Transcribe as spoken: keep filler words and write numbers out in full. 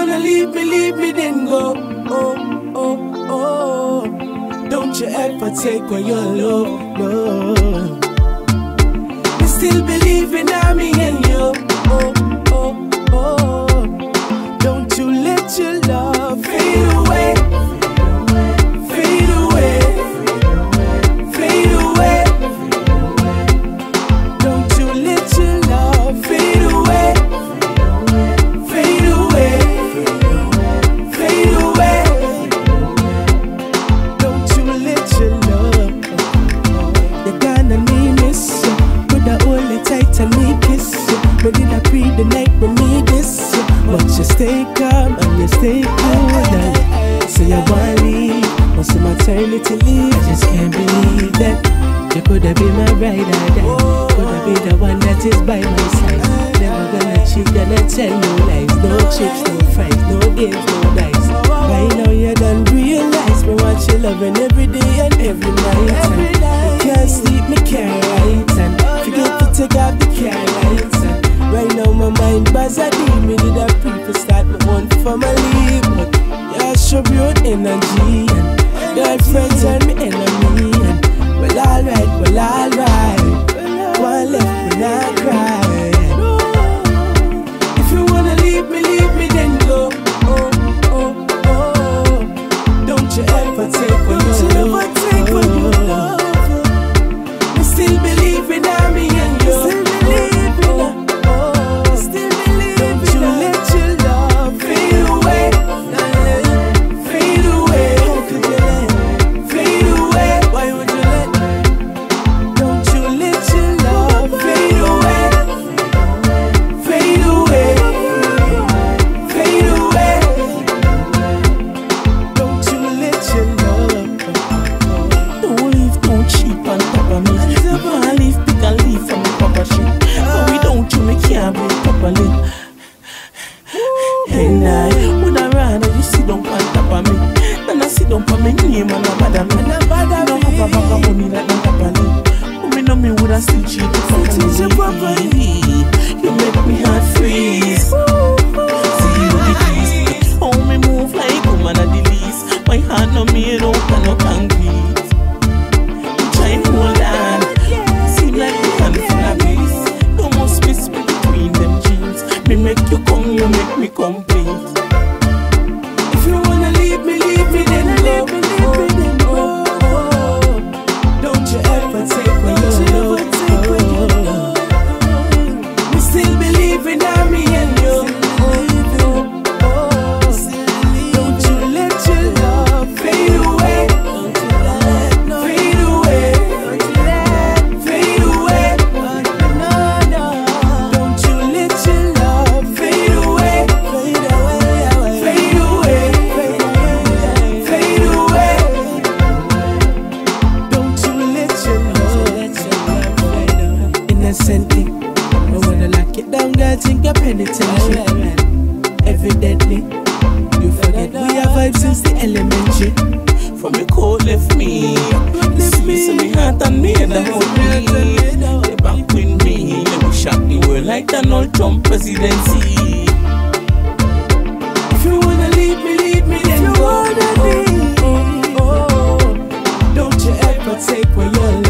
wanna leave me, leave me, then go. Oh, oh, oh. Don't you ever take away your love, no. I still believe in me and you. Oh, oh, oh. Don't you let your love fade away. Fade away. Fade away. Don't you let your love fade away. Fade away. Fade away. Don't you let your love. You're gonna need me so. Put the hold it tight and me kiss you. But did I breathe the night when me this you? But you stay calm and you stay cool now. So you wanna leave, but some maternity leave. I just can't believe that you coulda been my bride or that. Coulda be the one that is by my side. Never gonna cheat, gonna tell no lies. No chips, no fries, no games, no dice. By now you done realize me want you loving every day and every night. Every night. Can't sleep, me can't write and forget to take off the car lights. Right now my mind buzzing. Me did a pre to start my own family, but yeah, show your energy and girlfriends and me enemy. And well, alright, well, alright. One left when I cry. If you wanna leave me, leave me, then go. Oh, oh, oh. Don't you ever take what you love. Take what you love. I still believe in me and you. Still believe in her. Still believe. Don't you let your love fade away. Fade away. How could you let fade away? Why would you let? Don't you let your love fade away. Fade away. Fade away. Don't you let your love. Don't leave, don't cheap on top of me. You can't leave, pick and leave from the proper shit. But we don't you, me can't breathe properly. And I woulda rather you sit down on top of me than I sit down for me name and a bother me. You don't have a bag of money like no properly. But me know me woulda still cheat you properly. You make me heart freeze. See you decrease. How me move like woman at the least. My heart no made out and no concrete. You try and hold on. Seem like you can't feel a breeze. Don't must miss me between them jeans. Me make you come, you make me complete. If you wanna leave me, leave me, then leave me, leave me, then go. Don't you ever take what you love. We still believe in me and you. Don't you let your love fade away. Fade away. Fade away. Don't you let your love fade away. Fade away. Fade away. Don't you let your love fade away. Innocently, I wanna lock it down, girl, think you're penitentiary. Evidently, you forget we have vibes since the elementary. From your cold left me, the sweet in me heart and me and the whole me. They back with me, let me shock the world like Donald Trump presidency. If you wanna leave me, leave me, then go. Oh, oh, oh. Don't you ever take what you